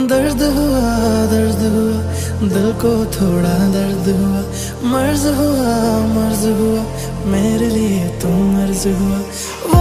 दर्द हुआ दिल को थोड़ा दर्द हुआ, मर्ज हुआ मेरे लिए तुम मर्ज हुआ।